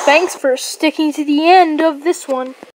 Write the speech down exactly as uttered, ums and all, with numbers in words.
Thanks for sticking to the end of this one.